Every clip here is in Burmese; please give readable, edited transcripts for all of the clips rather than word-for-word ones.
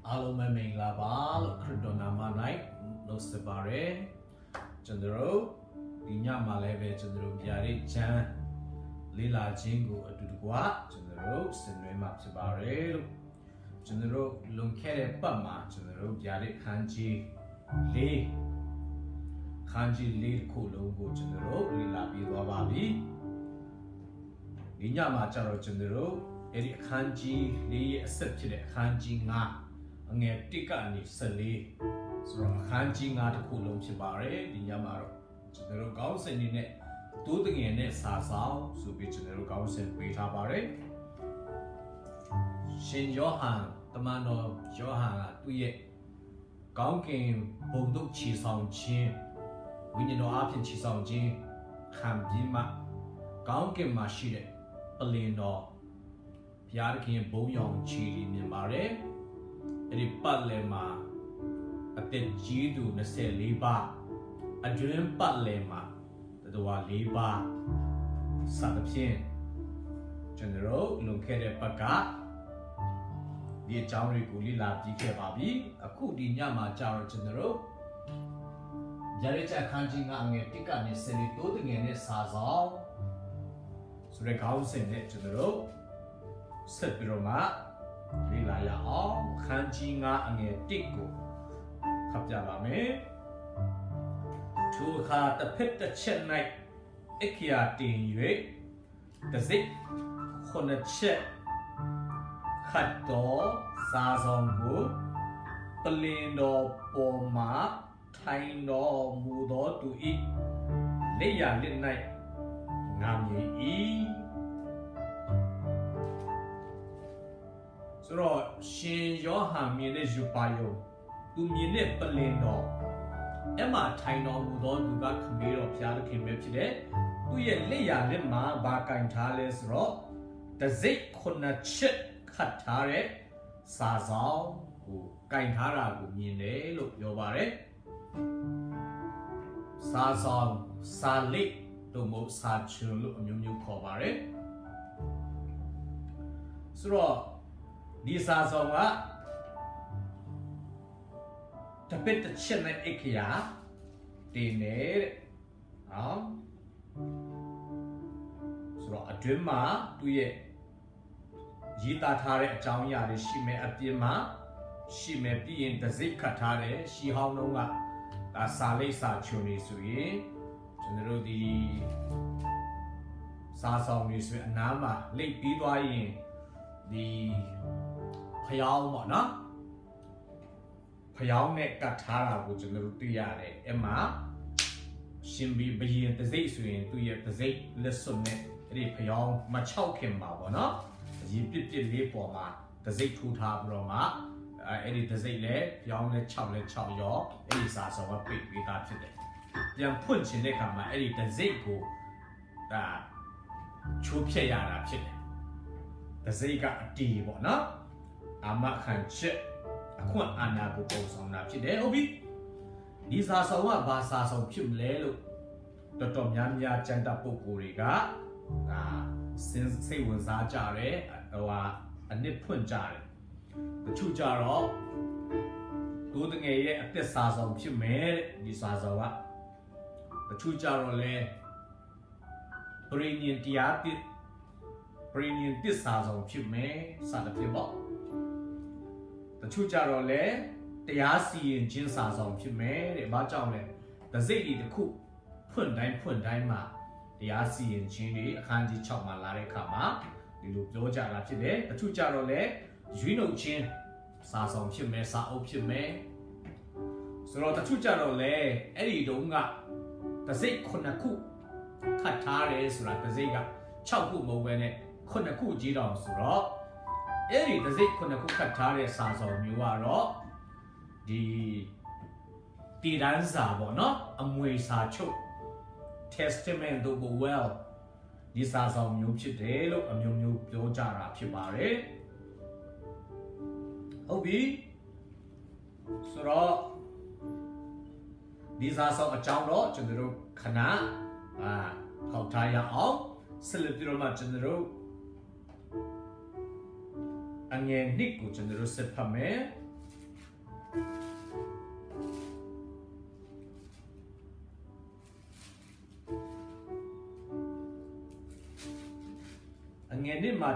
알로메메라바 크리도나마나이 노스바레 전드로 디냐말레베 전드로 비아리 잔 릴라징고 어두두과 전드로 스뇌마츠바레 전드로 롱케레 빠마 전드로 비아리 칸지 레 콜롱고 전드로 릴라비도바비 디냐마차로 전드로 에리 칸지 레의 어셉치레 칸지가 angge tika ni seli so khanji nga takhu long phit pare di nya ma ro chunero kaung sin ni ne to tngye ne sa saw so pi chunero kaung sin pai tha pare shin yohan tamano yohan ga tu ye kaung kin bong tuk chi saung chin winyin no a phin chi saung chin khan pi ma kaung kin ma shi de palin no phya kin bong yong chi li myin pare eri patlema atet jidu nase liba adren patlema tadwa liba sadapshin general lungkhere paka di chaung ri ku li la pi khe ba bi akhu di nya ma cha ro general jare cha khanji nga nge tika ne seli to de nge ne sa saw so re kaung sin ne general set pi ro ma li la ya aw khanji nga ange tik ko khap ja ba me thu kha ta phet ta chet nai ikya tin yue ta zik khon chet khat do sa song ko plin do po ma thai do mu do tu i le ya lit nai ngam yi i so shin yo han myin ne yu pa yo tu myin ne plin do emma thai do mu do tu ka khme do phya da khin me phit de tu ye lit ya lit ma ba kain tha le so ro ta zik khon na chet khat tha de sa saw ko kain tha ra ko myin ne lo pyo ba de sa saw sa lit to mo sa chun lo amyo myo khaw ba de so roဒီစာဆောင်ကတပစ်တစ်ချက်နဲ့အခရာတင်နေတဲ့နော်ဆိုတော့အတွင်းမှာသူ့ရဲ့ရေးသားထားတဲ့အကြောင်းအရာတွေရှိမယ်အပြင်မှာရှိမယ်ပြီးရင်တစ်စိတ်ခတ်ထားတဲ့ရှီဟောင်းလုံးကဒါစာလိပ်စာချွန်နေဆိုရင်ကျွန်တော်တို့ဒီစာဆောင်နေဆိုရင်အနားမှာလိပ်ပြီးသွားရင်ဒီဖျောင်းပေါ့နော်ဖျောင်းနဲ့ကတ်ထားတာကိုကျွန်တော်တို့သိရတယ်အဲ့မှာရှင်ဘီဘရင်တစိမ့်ဆိုရင်သူ့ရဲ့တစိမ့်လက်စွပ်နဲ့အဲ့ဒီဖျောင်းမချောက်ခင်ပါပေါ့နော်အရင်ပြစ်လေးပေါ်မှာတစိမ့်ထူထားပြီးတော့မှအဲ့ဒီတစိမ့်လည်းဖျောင်းလည်း6ရောအဲ့ဒီစာဆောင်ကပိတ်ပြီးသားဖြစ်တယ်ပြန်ဖွင့်ခြင်းတဲ့အခါမှာအဲ့ဒီတစိမ့်ကိုဒါချိုးဖြက်ရတာဖြစ်တယ်တစိမ့်ကအတီးပေါ့နော်အမခန့်ချက်အခုအာနာကိုပုံဆောင်တာဖြစ်တယ်ဟုတ်ပြီဒီစာဆောင်ကဘာစာဆောင်ဖြစ်မလဲလို့တော်တော်များများကြံတပုဂ္ဂိုလ်တွေကဒါစိတ်ဝင်စားကြတယ်ဟိုဟာအနစ်ဖွင့်ကြတယ်တချို့ကြတော့သူတငယ်ရဲ့အသက်စာဆောင်ဖြစ်မယ်ဒီစာဆောင်ကတချို့ကြတော့လဲပရိညင်တရားပရိညင်တစ္ဆာဆောင်ဖြစ်မယ်စသဖြင့်ပေါ့တချို့ကြတော့လဲတရားစီရင်ခြင်းစာဆောင်ဖြစ်မယ်တဲ့ဘာကြောင့်လဲတစိမ့်ဒီတစ်ခုဖွင့်တိုင်းမှာတရားစီရင်ခြင်းတွေအခန်းကြီး6မှာလာတဲ့အခါမှာဒီလိုပြောကြတာဖြစ်တယ်တချို့ကြတော့လဲရွေးနှုတ်ခြင်းစာဆောင်ဖြစ်မယ်စာအုပ်ဖြစ်မယ်ဆိုတော့တချို့ကြတော့လဲအဲ့ဒီတုန်းကတစိမ့်9ခုခတ်ထားတယ်ဆိုတာတစိမ့်က6ခုမဟုတ်ဘဲနဲ့9ခုကြီးတောင်ဆိုတော့အဲ့ဒီတစိမ့်9ခုခတ်ထားတဲ့စာဆောင်မျိုးကတော့ဒီတည်တန်းစာပေါ့နော်အမွေစာချုပ် testament တို့ကို well ဒီစာဆောင်မျိုးဖြစ်တယ်လို့အမျိုးမျိုးပြောကြတာဖြစ်ပါတယ်ဟုတ်ပြီဆိုတော့ဒီစာဆောင်အကြောင်းတော့ကျွန်တော်တို့ခဏထောက်ထားရအောင်ဆက်လက်ပြီးတော့မှကျွန်တော်တို့အငယ်နှစ်ကိုကျွန်တော်တို့ဆက်ဖတ်မယ်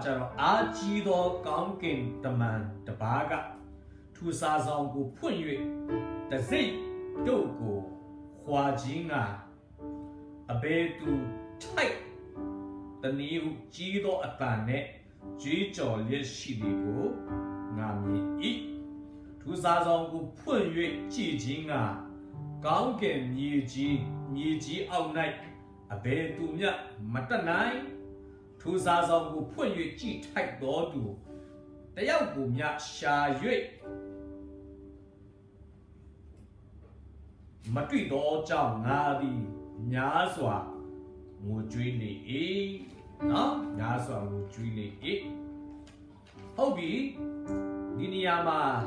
마자로 아지도 강긴 담만 다바가 투사성고 푼유 다세 도고 화징아 아베투 타이 다니우 지도 아따네 쥐조 렛시리고 나미 이 투사성고 푼유 지징아 강긴 니지 아우나이 아베투냐 마타나이 투사성고 푼유 지 타이 도두 대야고냐 샤유에 마트이도 장나디 냐스와 무주이리 냐스와 무주이리 호비 니니야마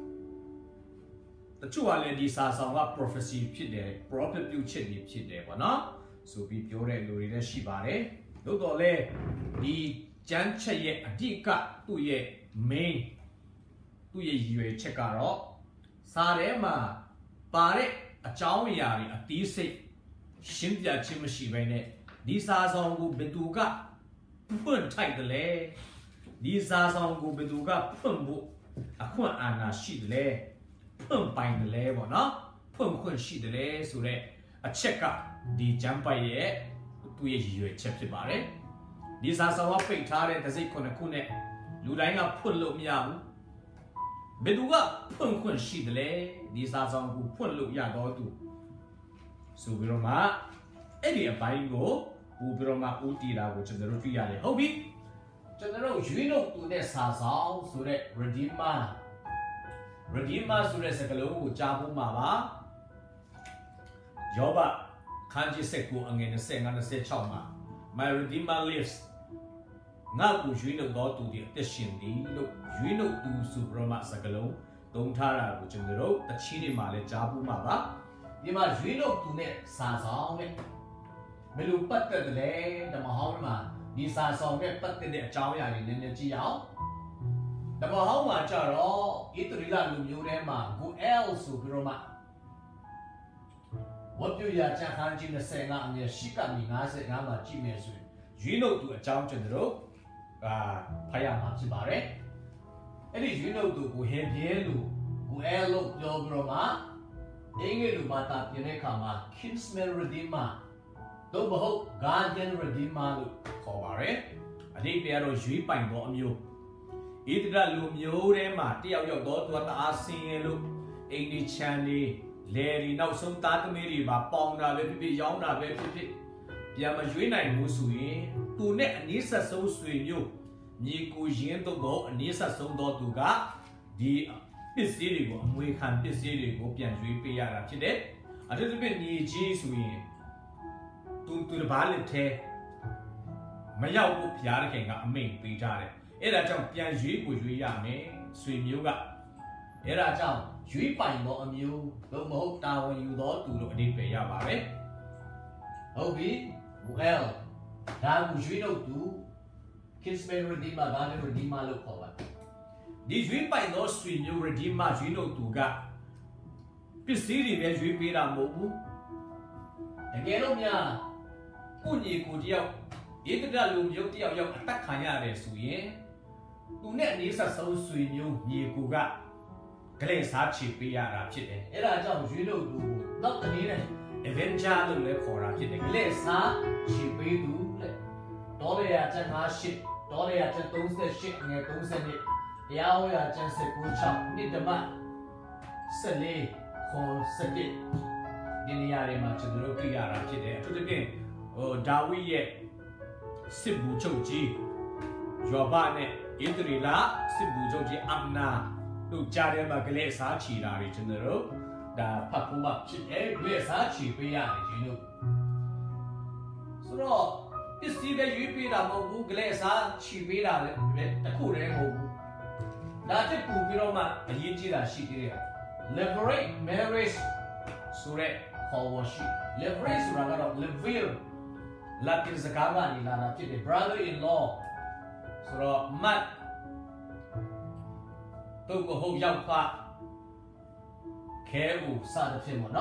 तचुवाले दी सासांगा प्रोफेसी फिदे प्रोफेट प्यू छिदी फिदे बना सुबी प्योरे लोरी ने शिबारे दोले दी janche ye adika tu ye main tu ye yue chekaro sare ma pare achao yari ati se shinpya chimashi bai ne di sa song ko bidu ka phun thai de le di sa song ko bidu ka phun bu akhwan ana shi de le phun pai de le bo no phun khun shi de le so de a check ka di jampai ye tu ye yue check phit ba leဒီစာဆောင်ကပိတ်ထားတဲ့တစ်စိတ်ခုနှစ်ခုနဲ့လူတိုင်းကဖွင့်လို့မရဘူးဘယ်သူကဖွင့်ခွင့်ရှိတယ်လဲဒီစာဆောင်ကိုဖွင့်လို့ရတော့သူဆိုပြီးတော့မှအဲ့ဒီအပိုင်းကိုပို့ပြီးတော့မှဦးတည်တာကိုကျွန်တော်တို့တွေ့ရတယ်ဟုတ်ပြီကျွန်တော်တို့ရွေးလို့တူတဲ့စာဆောင်ဆိုတဲ့ redeemer ဆိုတဲ့စကားလုံးကိုကြားဖို့မှာပါယောဘခန်းကြီး7အငယ်25-26မှာ My redeemer lives ငါ့ကိုရွေးလို့တော့သူဒီအသက်ရှင်သည်လို့ရွေးလို့သူဆိုပြီးတော့မှစကားလုံးသုံးထားတာကိုကျွန်တော်တို့တချီးတွေမှာလည်းကြားဖို့မှာပါဒီမှာရွေးလို့သူနဲ့စာဆောင်နဲ့ဘယ်လိုပတ်သက်တယ်လဲဓမ္မဟောင်းမှာဒီစာဆောင်နဲ့ပတ်သက်တဲ့အကြောင်းအရာတွေနည်းနည်းကြည့်အောင်ဓမ္မဟောင်းမှာကြတော့ဣသရေလလူမျိုးထဲမှာ Goel ဆိုပြီးတော့မှဝတ်ပြုရာချမ်းခန်းကြီး25အငယ်ရှိကမီ55မှာကြည့်မယ်ဆိုရင်ရွေးလို့သူအကြောင်းကျွန်တော်တို့ဖတ်ရမှာဖြစ်ပါတယ်အဲ့ဒီရွေးလို့သူကိုဟင်ပြဲလို့ Goel လို့ပြောပြီးတော့မှအင်္ဂလိပ်လိုဘာသာပြန်တဲ့အခါမှာ Kinsman Redeemer တော့မဟုတ် Guardian Redeemer လို့ခေါ်ပါတယ်အဓိပ္ပာယ်တော့ရွေးပိုင်သောအမျိုးဣသရေလလူမျိုးထဲမှာတယောက်ယောက်တော့သူကတအားဆင်းရဲလို့အိမ်ဒီချမ်းလေးလေဒီနောက်ဆုံးသားသမီးတွေပါပေါင်တာပဲဖြစ်ဖြစ်ရောင်းတာပဲဖြစ်ဖြစ်ပြန်မရွေးနိုင်ဘူးဆိုရင်သူနဲ့အနည်းဆက်ဆုံးဆွေမျိုးညီကိုရင်းတော့အနည်းဆက်ဆုံးတော့သူကဒီပစ္စည်းတွေကိုအမွေခံပစ္စည်းတွေကိုပြန်ရွေးပေးရတာဖြစ်တယ်အထူးသဖြင့်ညီကြီးဆိုရင်သူတစ်ပါးလက်ထဲမရောက်ဘူးဖျားတဲ့ခင်ကအမိန့်ပေးထားတယ်အဲ့ဒါကြောင့်ပြန်ရွေးကိုရွေးရမယ်ဆွေမျိုးကအဲ့ဒါကြောင့်ရွေးပိုင်သောအမျိုးလို့မဟုတ်တာဝန်ယူသောသူတို့အဓိပ္ပာယ်ရပါပဲဟုတ်ပြီ well ဒါကိုရွေးလို့သူ Kinsman Redeemer ဘာလဲ Redeemer လို့ခေါ်ပါတယ်ဒီရွေးပိုင်သောဆွေမျိုး Redeemer ရွေးလို့သူကပစ္စည်းတွေပဲရွေးပေးတာမဟုတ်ဘူးတကယ်လို့များကိုညီကိုတယောက်ဧကတလူမျိုးတယောက်အသက်ခံရတယ်ဆိုရင်သူနဲ့အနည်းဆက်ဆုံးဆွေမျိုးညီကိုကကလေးစားချပေးရတာဖြစ်တယ်အဲ့ဒါကြောင့်ရွေးလို့သူနောက်တနည်းနဲ့ Avenger လို့လည်းခေါ်တာဖြစ်တယ်ကလေးစားချပေးသူလေဒေါ်ရကျန်58ဒေါ်ရကျန်38ငယ်30တရားဟောရာကျန်19နှစ်ဓမ္မ14ခွန်17ဒီနေရာတွေမှာကျွန်တော်တို့တွေ့ရတာဖြစ်တယ်အထူးသဖြင့်ဒါဝိရဲ့စစ်ဘူးချုပ်ကြီးယောဘနဲ့ဣသရေလစစ်ဘူးချုပ်ကြီးအမနာတို့ကြားထဲမှာကလေးစားချီတာတွေကျွန်တော်တို့ဒါဖတ်ဖို့မှဖြစ်တယ်ကလေးစားချီပေးရတယ်ရှင်တို့ဆိုတော့ပစ္စည်းပဲရွေးပေးတာမဟုတ်ဘူးကလေးစားချီပေးတာလည်းတခုတည်းမဟုတ်ဘူးဒါတက်ပူပြီးတော့မှအရေးကြီးတာရှိသေးတယ် Levirate marriage ဆိုတဲ့ခေါ်ဝေါ်ရှိ Levirate ဆိုတာကတော့ Levir လက်တင်စကားကနေလာတာဖြစ်တယ် brother in law ဆိုတော့မတ်都过后要发开悟啥的片么喏，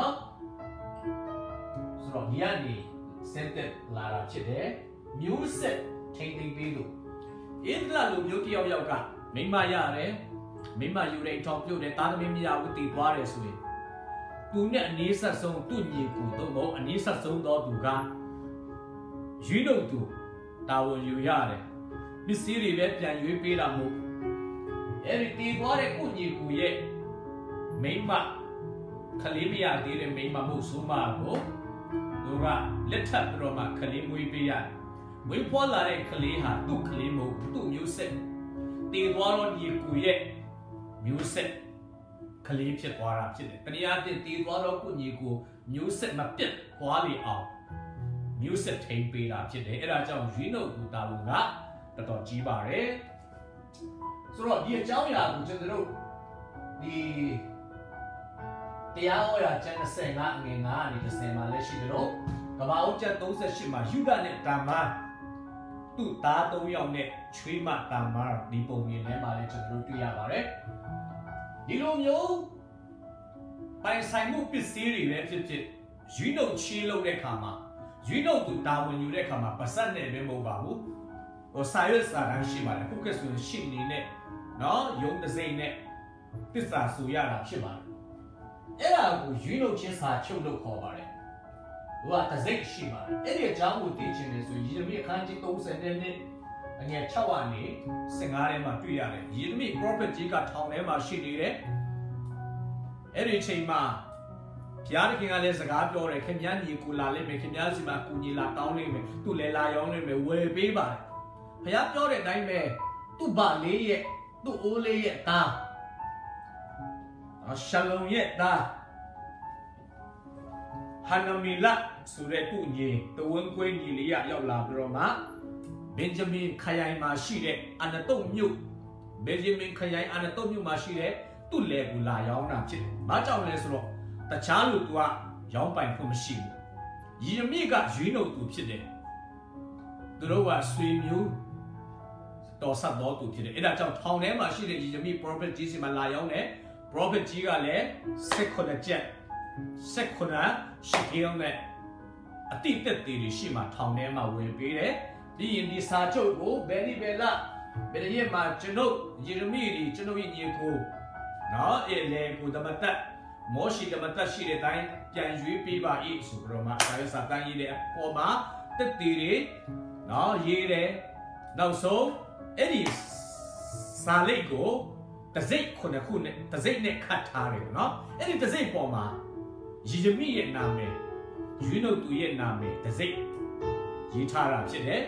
是咯，你安尼现在来了，觉得music 听听比如， Indra lu beauty of yoga, Mima Yare, Mima Ure Tom Yu, the Tanamia with the Warriors way. Do not need such song to Niku, don't know, and need such song to God. You know, too, Tower you yard. Miss Siri wet and you pay a move. Everything what a good Niku yet. Mima Kalimia didn't make my move so go. Dora, let her Roma Kalimui be. We pull like Kaliha, do Kalimo, do music. They want you yet. Music. Kalim shit war up to it. Pania did the water good you go. Music my pit, quality out. Music tape beat up to the era John Gino, Dawunga, the Dojibare. So, dear Jaya, which is the road. The hour Jenna saying that in the same Alessio. About just those that she might you done it, Dama. Tu tato young net, Trima Tamar, Nipo me and Emma to Yabare. Dilomio by Simon Pistiri, you know Chilo de Kama. You know to down when you recama, Pasane Memo or Cyrus Arashima, who gets with Shimmy net. No, young the same net. This is Suyara Shima. Era, you know, just had children over it. What a Zek Shima. Any job would teach in this, you may can't get those and then it. And yet Chawani, Sengarema Tuyare, you mean property got town Emma Shidi. Every chima. Pianiking Ales a gap or a Kenyan, Kulale, Kenyazima, Kunila, Townime, to lay on him away baby. Payap your nightmare, to Bali, to Ole yet da. A shalom yet da. Hanamila, Suretu, the one queen Yilia, your labroma. Benjamin Kayai Mashire, and a tom you. Benjamin Kayai and a tom you Mashire, to Legula Yauna, Maja Lesro, the child to a young pine from machine. Yamiga, you know to Chile. The lower swim you. Dosa not to Chile. In a town, Emma, she did Yami properties in Malayone, Robert Gigale, second jet. Second, she killed me. I think that the Shima town Emma will be there. The Sacho go, Benny Bella, Benny Geno, Jeremy, Geno in Yako. Now, a leg with the Mata, Moshi the Matashi, the time, can you be by it, Subroma, Sayasatan, the Poma, the Tiri, now ye there. Now, so, Eddie Salego, the Zake Konakune, the Zake Katari, no? Eddie the Zake Poma, Jeremy and Name, you know to ye Name, the Zake. Gitara, Chile.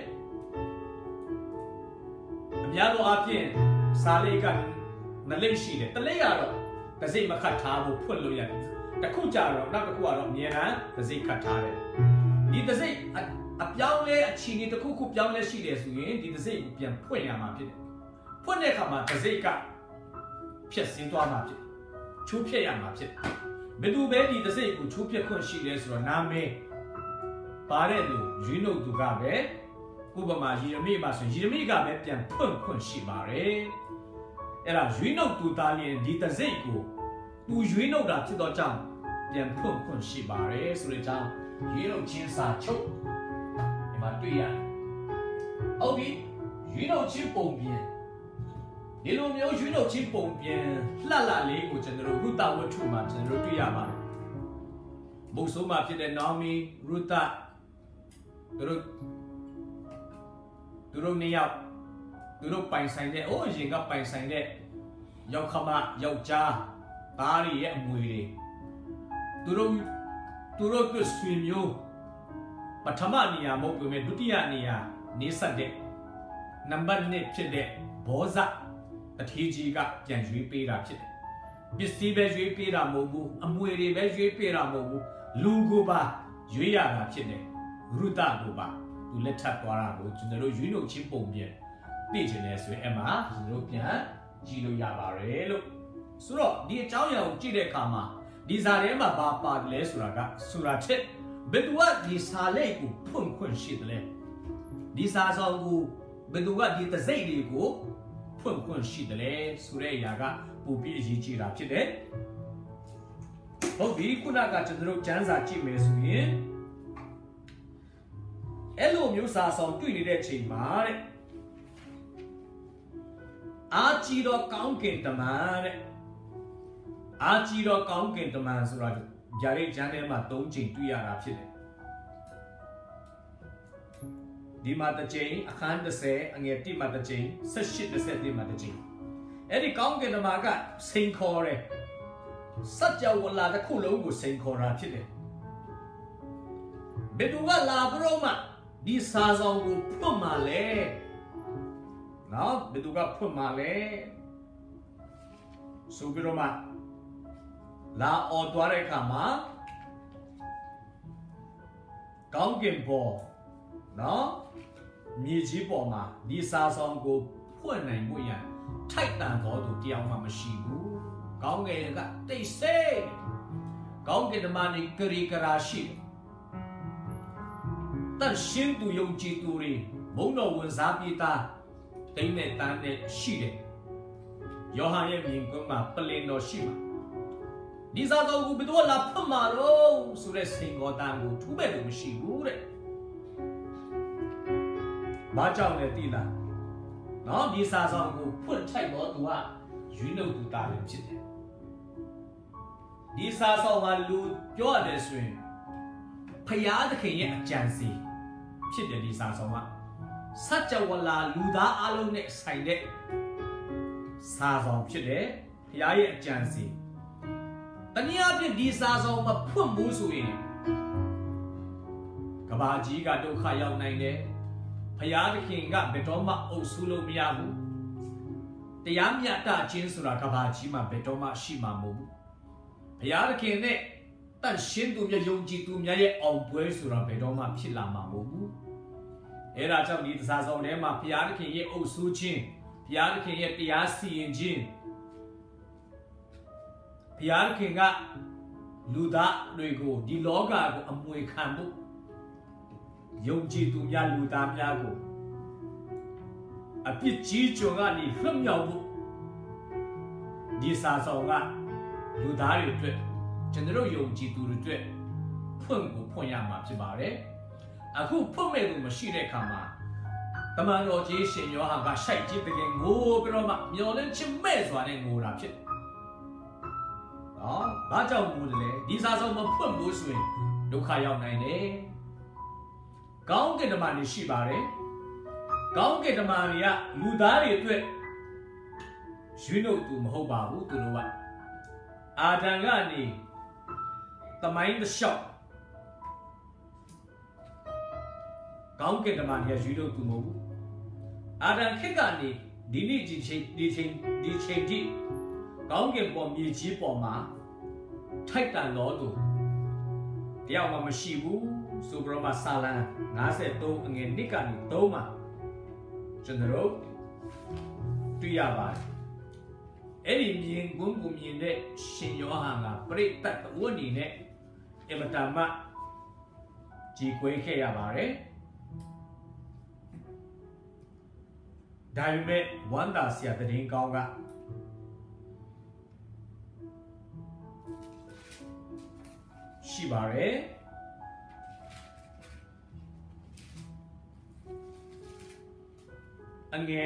Yalo Apien, Salegan, Naleshi, the Layaro, the Zemakata, Puluyan, the Kujaro, Nakakuaro, Niena, the Zekatare. Did the Zay a Piaule, a chini, the Kuku Piaule, she is win, did the Zay Pian Poyama Pit. Ponekama, the Zeka, Piasin to Amapit, Chupiama Pit. Bedu Betty, the Zay, Chupia Conchiles, Roname, Paredo, Gino Dugabe. Ubama Jeremy Mason, Jeremy got them punk shibare. Era Juno to Dalian Dita Zeko. Do you know that to the jump? Then punk shibare, so the jump, you know, Chinsa choke. Ematuya. Obi, you know, Chimpombian. You know, Chimpombian, Lala Lego General Ruta were too much and Rutuyama. Bosoma to the Nami, Ruta. Duro ni yao, duro pai sai de, oh jinga pai sai de, yao kama yao cha, tari ye muiri. Duro ku swim yo, patama niya mo ku me dutiya niya nisa de, number ne chide, boza, atiji ga pian jui pera chide. Bisi be jui pera mogu, amuiri be jui pera mogu, lugu ba jui ya ga chide, ruta go ba. To let up Guarabo to the Rogino Chimpombian. Pigeoness with Emma, European, Gino Yabarelo. Suro, the Italian Chile Kama. These are Emma Bapa Lesuraga, Surate. But what these Halegu Punkun Shitle? These are all who, but what did the Zaydi go? Punkun Shitle, Sureyaga, Pupi Gichira Chile. Oh, we could not get to the Chanza Chimes. Hello, Musa, some 20 days, Mare. 아지로 강겐다만에 아지로 강겐다만 소라 자리 잔에만 동진 뛰어라ဖြစ်တယ်ဒီမှာတစ်ချိန်အခန်း30အငယ်1မှာတစ်ချိန်18-21မှာတစ်ချိန်အဲ့ဒီကောင်းကင်တမန်ကစိန်ခေါ်တယ်စัจ java လာတစ်ခုလုံးကိုစိန်ခေါ်တာဖြစ်တယ်ဘယ်သူကလာပြီးတော့မှဒီစာဆောင်ကိုဖွင့်မှာလဲနော်ဘယ်သူကဖွင့်မှာလဲဆိုပြီးတော့မှလာអော်သွားတဲ့အခါမှာကောင်းကင်ပေါ်နော်မြေကြီးပေါ်မှာဒီစာဆောင်ကိုဖွင့်နိုင်ဖို့ရန်ထိုက်တန်တော်သူတရားမှမရှိဘူးကောင်းကင်ကတိတ်ဆိတ်ကောင်းကင်တမန်ကြီးဂရီဂရာရှိတန်ရှင်းသူယုံကြည်သူတွေဘုံတော်ဝင်စားပြီးသားတိမ့်နဲ့တန်းနဲ့ရှိတယ်ယောဟန်ရဲ့မြင်ကွင်းမှာပလင်တော်ရှိမှာဒီစာဆောင်ကိုဘယ်တော့လာဖွင့်မှာတော့ဆိုတဲ့စိန်ခေါ်တန်ကိုထူးမဲ့လို့မရှိဘူးတဲ့ဘာကြောင့်လဲသိလားနော်ဒီစာဆောင်ကိုဖွင့်ထိုက်တော့သူကရွေးနှုတ်သူတာလည်းဖြစ်တယ်ဒီစာဆောင်ကလူပြောရတယ်ဆိုရင်ဖယားသခင်ရဲ့အကြံစီဖြစ်တယ်ဒီစာဆောင်ကစัจ java လာလူသားအလုံးနဲ့ဆိုင်တဲ့စာဆောင်ဖြစ်တယ်ဖယားရဲ့အကြံစီတနည်းအားဖြင့်ဒီစာဆောင်မဖွင့်ဘူးဆိုရင်ကဘာကြီးကဒုက္ခရောက်နိုင်တယ်ဖယားသခင်ကဘယ်တော့မှအုပ်စိုးလို့မရဘူးတရားမျှတခြင်းဆိုတာကဘာကြီးမှာဘယ်တော့မှရှိမှာမဟုတ်ဘူးဖယားသခင်နဲ့တန်ရှင်းသူများယုံကြည်သူများရဲ့အောင်ပွဲဆိုတာဘယ်တော့မှဖြစ်လာမှာမဟုတ်ဘူးအဲဒါကြောင့်ဒီစာဆောင်ထဲမှာဖယားသခင်ရဲ့အုပ်စိုးခြင်းဖယားသခင်ရဲ့တရားစီရင်ခြင်းဖယားသခင်ကလူသားတွေကိုဒီလောကကိုအမွေခံဖို့ယုံကြည်သူများလူသားများကိုအပြစ်ကြီးကြုံကနေလွတ်မြောက်ဖို့ဒီစာဆောင်ကလူသားတွေအတွက်ကျွန်တော်ယုံကြည်သူတွေအတွက်ဖွင့်ရမှာဖြစ်ပါတယ်အခုဖွင့်မဲ့လို့မရှိတဲ့အခါမှာတမန်တော်ကြီးရှင်ယောဟန်ကရှိုက်ကြည့်တကယ်ငိုပြီးတော့မှမျောလင်းချင်မဲ့စွာနဲ့ငိုတာဖြစ်တယ်နော်ဘာကြောင့်ငိုတယ်လဲဒီစာဆောင်မဖွင့်ဘူးဆိုရင်ဒုက္ခရောက်နိုင်တယ်ကောင်းကင်တမန်တွေရှိပါတယ်ကောင်းကင်တမန်တွေကလူသားတွေအတွက်ရွေးနှုတ်သူမဟုတ်ပါဘူးသူတို့ကအာဒံကနေသမိုင်းတစ်လျှောက်ကောင်းကင်တမန်တွေကရွေးနှုတ်သူမဟုတ်ဘူးအာဒံခေတ်ကနေဒီနေ့ဒီချိန်ထိကောင်းကင်ပေါ်မြေကြီးပေါ်မှာထိုက်တန်တော်သူတရားမှမရှိဘူးဆိုပြီးတော့မှစာလံ53အငယ်1ကနေ3မှာကျွန်တော်တွေ့ရပါတယ်အဲ့ဒီမြင်ကွန်းကိုမြင်တဲ့ရှင်ယောဟန်ကပရိသတ်တဝတ်အနေနဲ့အမတမကြီးကွဲခဲ့ရပါတယ်ဒါပေမဲ့ဝမ်းသာစရာသတင်းကောင်းကရှိပါတယ်အင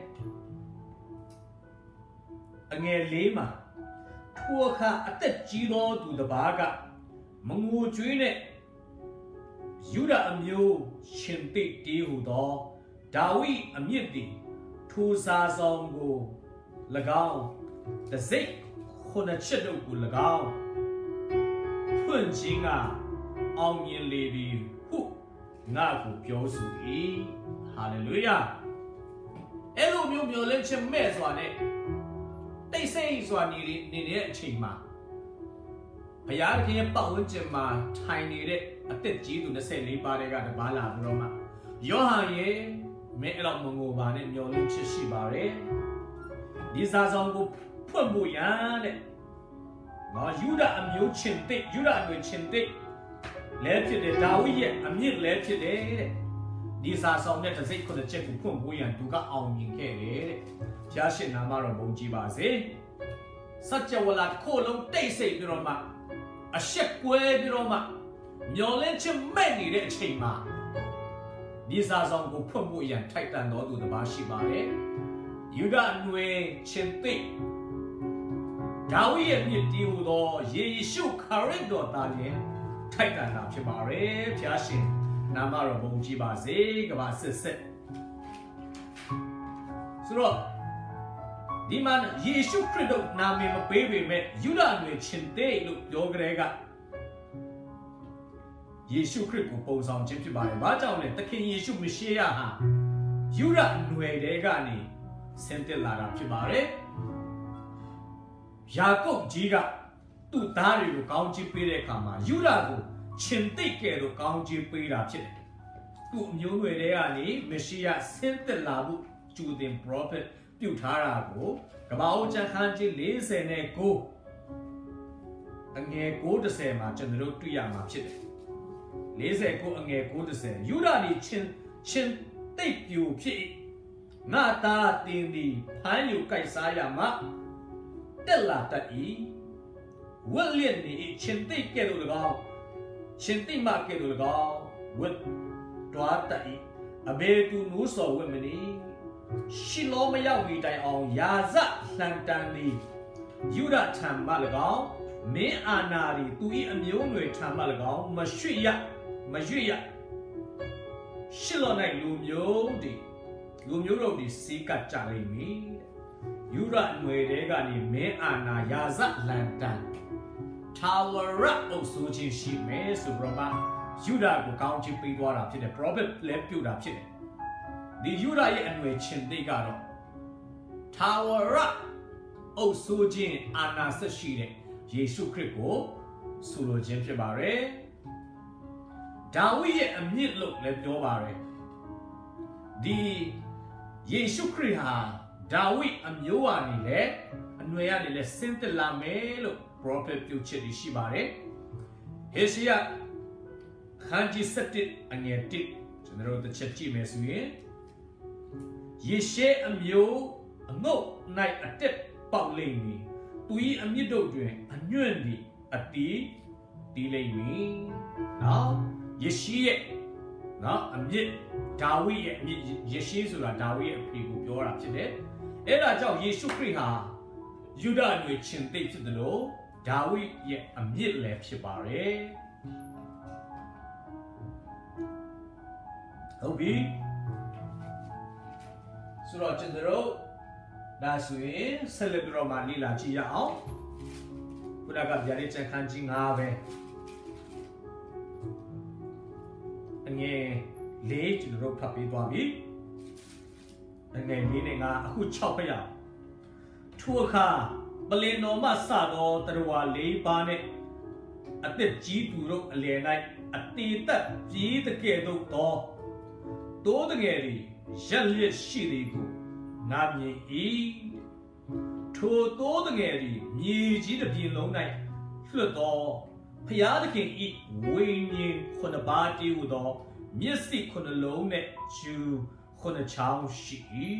ယ်လေးမှာထိုအခါအသက်ကြီးသောသူတစ်ပါးကမငိုကြွေးနဲ့ယူဒအမျိုးရှင်သိတေးဟူသောဒါဝိအမြင့်သည်ထိုစာဆောင်ကို၎င်းတစိတ်ခုနှစ်ချက်တို့ကို၎င်းဖွင့်ခြင်းကအောင်မြင်လေပြီဟုငါကိုပြောဆို၏ဟာလေလုယာအဲ့လိုမျိုးမျောလင့်ခြင်းမဲ့စွာနဲ့တိတ်ဆိတ်စွာနေတဲ့အချိန်မှာဘုရားခင်ရဲ့ပတ်ဝန်းကျင်မှာထိုင်နေတဲ့အသက်ကြီးသူ24ပါးတွေကတပါးလာပြီးတော့မှယောဟန်ရဲ့မင်းအဲ့လောက်မငိုပါနဲ့မျောလင့်ခြင်းရှိပါတယ်ဒီစာဆောင်ကိုဖွင့်ဖို့ရန်တဲ့နော်ယူဒအမျိုးချင်းသိယူဒအမျိုးချင်းသိလဲဖြစ်တယ်ဒါဝိရဲ့အမြင့်လဲဖြစ်တယ်တဲ့ဒီစာဆောင်နဲ့တစ်စိတ်ခုနှစ်ချက်ကိုဖွင့်ဖို့ရန်သူကအောင်မြင်ခဲ့တယ်တဲ့ဘုရားရှင်နာမတော်ဘုန်းကြီးပါစေစัจ java လာခိုးလုံးတိတ်ဆိတ်ပြီးတော့မှအရှက်ကွဲပြီးတော့မှမျောလင့်ခြင်းမဲ့နေတဲ့အချိန်မှာဒီစာဆောင်ကိုဖွင့်ဖို့ရန်ထိုက်တန်တော်သူတစ်ပါးရှိပါတယ် 유다 누에 첸띠 다윗의 밑뒤우도 예수 카레도 다니 타이탄나 피바레 피아신 나마로 봉지바세 그바 스세 그래서 니만 예수 그리스도 나메 베베메 유다 누에 첸띠로 요그레가 예수 그리스도 보상 좀 피바레 맞아오네 특히 예수 메시아 유다 누에 대가니 센텔라라 피바레 야곱 지가 또 다리로 가운지 빼တဲ့အခါမှာယူရာကိုချင်းသိပ်ကဲ့သို့ကောင်းကြီးပေးတာဖြစ်တယ်။သူ့အမျိုးနွယ်တွေကနေမရှိယဆင်းသက်လာဖို့ကျူတင် prophet ပြုထားတာကိုကမ္ဘာဦးကျမ်းခန်းကြီး49အငယ်90မှာကျွန်တော်တို့တွေ့ရမှာဖြစ်တယ်။49အငယ်90ယူရာဒီချင်းသိပ်ပြူဖြစ်ငါသားတင်ဒီဖမ်းယူကြိုက်စားရမှာတက်လာတတ်၏ဝက်လျက်နေချင်းသိပ်ကဲ့သို့၎င်းချင်းသိပ်မှကဲ့သို့၎င်းဝက်တွားတတ်၏အဘေသူနူးစော်ဝက်မနီရှီလောမရောက်မီတိုင်အောင်ယာဇလှန်တန်သည်ယူဒထံမှ၎င်းမင်းအာနာသည်သူ၏အမျိုးနွယ်ထံမှ၎င်းမရွှေ့ရရှီလော၌လူမျိုးတို့သည်စီးကပ်ကြလိမ့်မည်ယူရအနွယ်တွေကနေမင်းအာနာယာဇလန်တန်ထာဝရအုပ်စိုးခြင်းရှိမယ်ဆိုပြီးတော့ယူဒကိုကောင်းချီးပေးသွားတာဖြစ်တယ် prophet လည်းပြုတာဖြစ်တယ်ဒီယူဒရဲ့အနွယ်ချင်းသိကတော့ထာဝရအုပ်စိုးခြင်းအာနာဆက်ရှိတဲ့ယေရှုခရစ်ကိုဆိုလိုခြင်းဖြစ်ပါတယ်ဒါဝိဒ်ရဲ့အမြင့်လို့လည်းပြောပါတယ်ဒီယေရှုခရစ်ဟာဒါဝိဒ်အမျိုးအနေနဲ့အနွယ်ကနေလဲဆင်းသက်လာမယ်လို့ prophet ပြုချက်ရှိပါတယ်ဟေရှာယခန်းကြီး7အငယ်1ကျွန်တော်တို့တစ်ချက်ကြည့်မယ်ဆိုရင်ယေရှဲအမျိုးအငုတ်၌အတက်ပေါက်လိမ့်မည်သူ၏အမြင့်တို့တွင်အညွန့်သည်အတီးတီးလိမ့်မည်နော်ယေရှဲရဲ့နော်အမြင့်ဒါဝိဒ်ရဲ့အမြင့်ယေရှဲဆိုတာဒါဝိဒ်ရဲ့အဖေကိုပြောတာဖြစ်တယ်အဲ့ဒါကြောင့်ယေရှုခရစ်ဟာယူဒအနွယ်ချင်းသိပ်ဖြစ်တယ်လို့ဒါဝိဒ်ရဲ့အမြင့်လည်းဖြစ်ပါတယ်ဟုတ်ပြီဆိုတော့ကျွန်တော်တို့ဒါဆိုရင်ဆက်လက်ပြီးတော့မှလေ့လာကြည့်ရအောင်ခုနကဗျာဒိတ်ချန်ခန်းကြီး9ပဲအငယ်4ကျွန်တော်တို့ဖတ်ပြီးသွားပြီအငယ်4နဲ့9အခု6ဖတ်ရအောင်ထိုအခါပလင်တော်မှစသောတရဝါ4ပါးနဲ့အသက်ကြီးသူတို့အလယ်၌အတေသက်ပြေးတဲ့ကဲ့သို့သောတိုးတငယ်တွေရက်လျက်ရှိသည်ကိုငါမြင်၏ထိုတိုးတငယ်တွေမြေကြီးတစ်ပြင်လုံး၌လွတ်သောဖျားသခင်၏ဝိညာဉ်9ပါးတည်းဟူသောမျက်စိ9လုံးနဲ့ကျူ9ချောင်းရှိ၏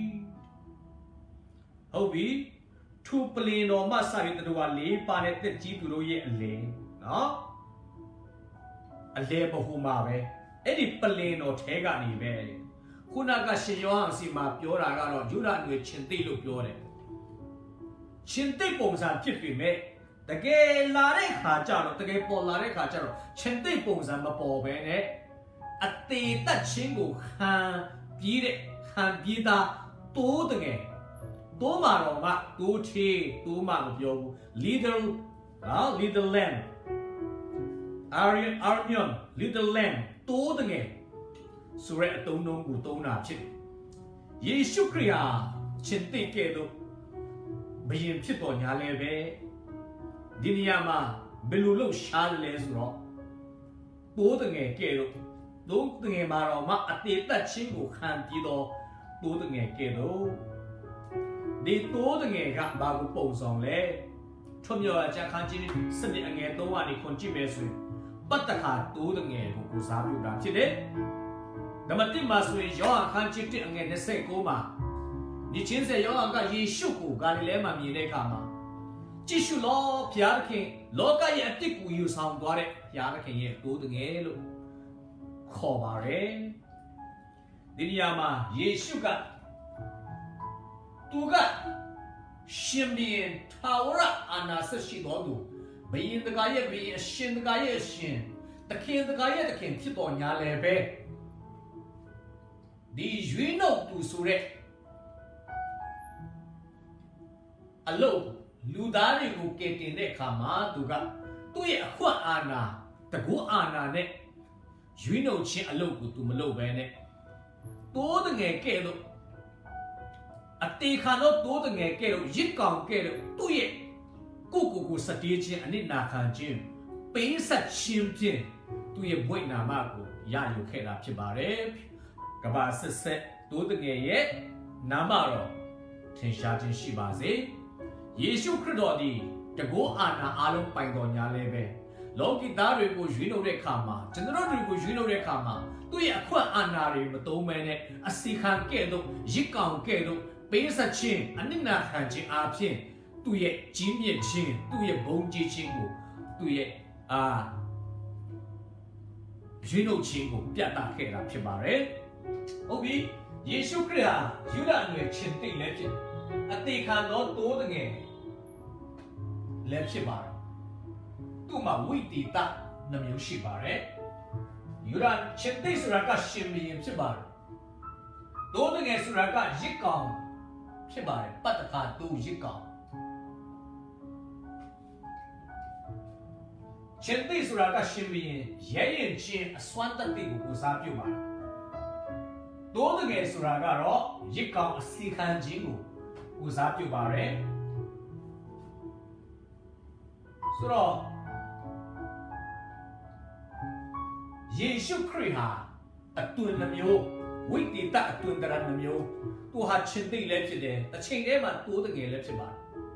ဟုတ်ပြီထိုပလင်တော်မှစ၍တတော်4ပါးနဲ့တက်ကြီးသူတို့ရဲ့အလယ်နော်အလယ်ဘဟုမှာပဲအဲ့ဒီပလင်တော်ထဲကနေပဲခုနကရှင်ယောဟန်စီမှာပြောတာကတော့ယူဒအနွယ်ချင်းသိလို့ပြောတယ်ချင်းသိပုံစံဖြစ်ပြီမဲ့တကယ်လာတဲ့ခါကျတော့တကယ်ပေါ်လာတဲ့ခါကျတော့ချင်းသိပုံစံမပေါ်ဘဲနဲ့အသေးသက်ချင်းကိုခံပြီးသားတိုးတငယ်တိုးမှာတော့မှတိုးချေတိုးမှာမပြောဘူး little lamb Armion little lamb တိုးတငယ်ဆိုရဲအတုံးလုံးကိုသုံးတာဖြစ်တယ်ယေရှုခရစ်ဟာချင်းသိကဲ့သို့ဘယင်ဖြစ်တော်ညာလဲပဲဒီနေရာမှာဘယ်လိုလုပ်ရှားလဲဆိုတော့တိုးတငယ်ကဲ့သို့တိုးတငယ်မှာတော့မှအသေးသက်ချင်းကိုခံပြီးတော့တိုးတငယ်ကဲ့သို့ဒီတိုးတငယ်ကဘာကိုပုံဆောင်လဲထွတ်မြော်ကြခန်းကြီးစနစ်အငယ်3ကနေခွန်ကြည့်မယ်ဆိုရင်ပတ်တခါတိုးတငယ်ကိုကိုစားပြုတာဖြစ်တယ်ဓမ္မတိမှာဆိုရင်ယောဟန်ခန်းကြီး1အငယ်29မှာဒီချင်းစေယောဟန်ကယေရှုကိုဂါလိလဲမှာမြင်တဲ့အခါမှာကြည့်ရှုလောဘုရားသခင်လောကရဲ့အပြစ်ကိုယူဆောင်သွားတဲ့ဘုရားသခင်ရဲ့တိုးတငယ်လို့ခေါ်ပါတယ်ဒီနေရာမှာယေရှုကသူ 누가 신비인 타오라 아나스 시도도 베인드가의 베인 신드가의 신 다켄드가의 다켄 티도냐레베 디 유노 투수레 알로 루다리고 깨티네 카마 누가 또의 아쿠아 아나 다고 아나네 유노 친 알로고 투말로베네 또등의 깨도 아띠카노 또등의 깨도 일강 깨도 또의 꾸꾸꾸 사티진 아니 나칸진 베이사 침진 또의 보이나마고 야요케라 피바레 그바 스세 또등의 나마로 텐샤진 시바세 예수 그리스도디 다고 아나 알로 파이도냐레베 로기다르고 유노레 카마 제너럴고 유노레 카마 또의 아쿠아 아나리 마도메네 아시칸 깨도 일강 깨도 베이사친 아니나 한지 아핀 또의 진미친 또의 봉지친구 또의 유노친구 뼈다케라 피바레 오비 예수 그리스도 유다노의 친땡 lep신 아띠칸도 또등에 lep시바레 또마 위디다 남용시바레 유란 친땡 수라가 신비임 피바레 또등에 수라가 일강 피바레 빠딱한 또 일강 친땡 수라가 신비임 예인진 스완다띠고 고사표바 또등의 수라가로 일강 시칸진고 고사표바레 수로 예수 그리스도가 어떤 놈이요 위대다 어떤 다른 놈이요 또 하친들 랩시대 다친게만 또등의 랩시바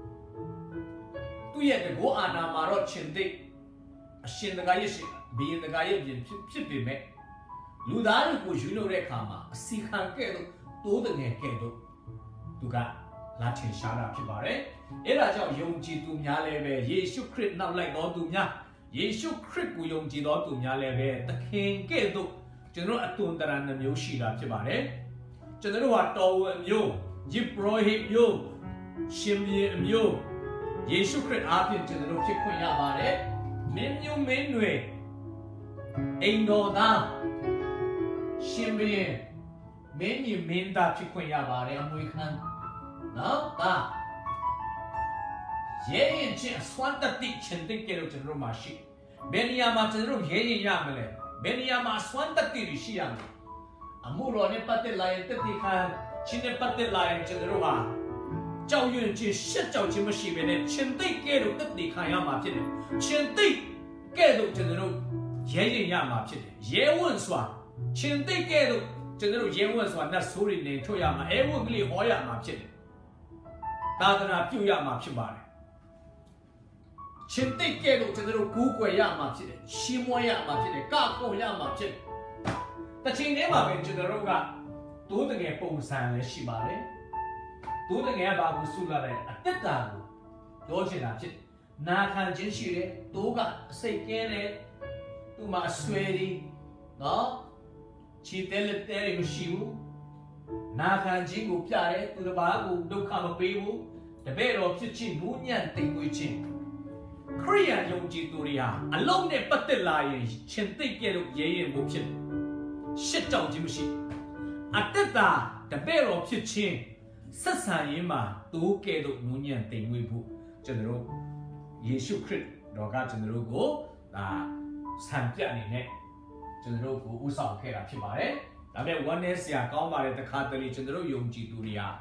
또의 고 아나마로 친들 신드가 예시 비인드가 예빈 피피메 루다르고 유노레 카마 시칸 깨도 또등의 깨도 누가 라틴 샤라 피바레 에라죠 용지도 냐레베 예수 그리스도 나올라이 너도냐 예수 그리스도 용지도 도냐레베 딱힌 깨도 저는 어떤다라는 묘시라 피바레 저는 왔던 묘 지프로히 묘 신비 묘 예수 그리스도 앞에 저는 피코냐 바레 맨유 맨뇌 인도다 신비 맨유 맨다 피코냐 바레 아무이칸 나다 예인진 스완다띠 친등께로 저로 마시 베니야마 저로 예인야멜레 베니야마 스완다띠리 시양 아무로네 빠떼 라인 뜻이칸 친네 빠떼 라인 저로가 教育进实教节目西边的前对盖路的地看样嘛ဖြစ်တယ်前对盖路ကျွန်တော်တို့ရဲရင်ရမှာဖြစ်တယ်ရဲဝံ့စွာ前对盖路ကျွန်တော်တို့ရဲဝံ့စွာနတ်ဆိုးတွေနေထွက်ရမှာအဲဝတ်ကလေးဟောရမှာဖြစ်တယ်သာသနာပြုရမှာဖြစ်ပါတယ်前对盖路ကျွန်တော်တို့ကူးကွယ်ရမှာဖြစ်တယ်ရှင်းမွှဲရမှာဖြစ်တယ်ကကုံရမှာဖြစ်တယ်တစ်ချိန်တည်းမှာပဲကျွန်တော်တို့ကတိုးတငယ်ပုံစံလည်းရှိပါတယ်တိုးတငယ်ကဘာကိုဆုလာတဲ့အတက်တာကိုပြောချင်တာဖြစ်နာခံခြင်းရှိတယ်တိုးကအစိတ်ကဲတယ်သူ့မှာအဆွဲတွေနော်ခြေတဲလက်တဲတွေမရှိဘူးနာခံခြင်းကိုပြတယ်သူတစ်ပါးကိုဒုက္ခမပေးဘူးတပည့်တော်ဖြစ်ခြင်းနူးညံ့တိမ်မွေးခြင်းခရိယန်ယုံကြည်သူတွေဟာအလုံးနဲ့ပတ်သက်လာရင်ရှင်သိကြလို့ရဲရင်မှုဖြစ်တယ်ရှစ်ကြောင်ခြင်းမရှိအတက်တာတပည့်တော်ဖြစ်ခြင်းဆက်ဆံရေးမှာတိုးကဲ့သို့နူးညံ့တိမ်မွေးဖို့ကျွန်တော်တို့ယေရှုခရစ်တော်ကကျွန်တော်တို့ကိုဒါဆံပြအနေနဲ့ကျွန်တော်တို့ကိုဥဆောင်ခဲ့တာဖြစ်ပါတယ်။ဒါပေမဲ့ one day ဆရာကောင်းပါတယ်တခါတလေကျွန်တော်တို့ယုံကြည်သူတွေဟာ